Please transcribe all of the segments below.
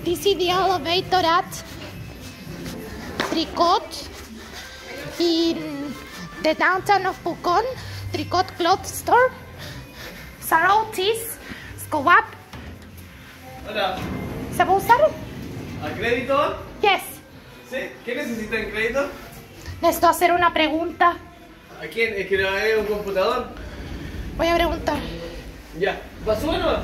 This is the elevator at Tricot in the downtown of Pucón. Tricot Cloth Store. Sarotis. Let's go up. Hola. ¿Se va a usar? ¿A crédito? Yes. ¿Sí? ¿Qué necesitan crédito? Necesito hacer una pregunta. ¿A quién? ¿Es que no hay un computador? Voy a preguntar. Ya. ¿Va solo?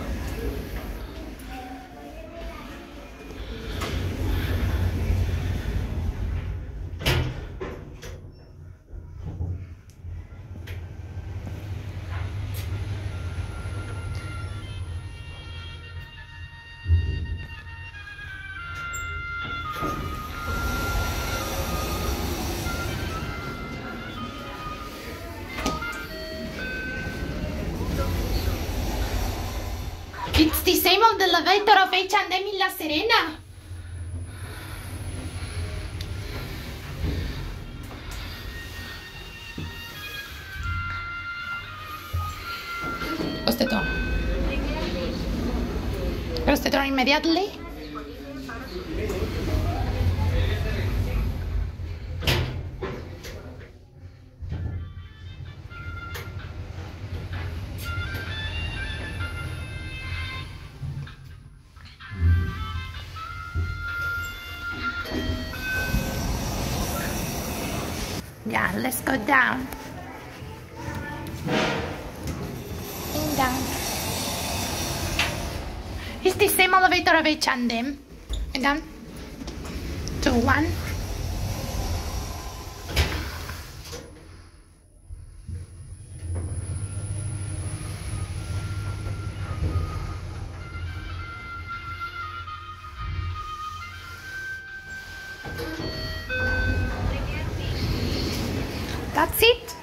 It's the same of the elevator of H&M in La Serena. Ostetron. Ostetron immediately. Yeah, let's go down. And down. It's the same elevator of H&M. And down. 2, 1. That's it.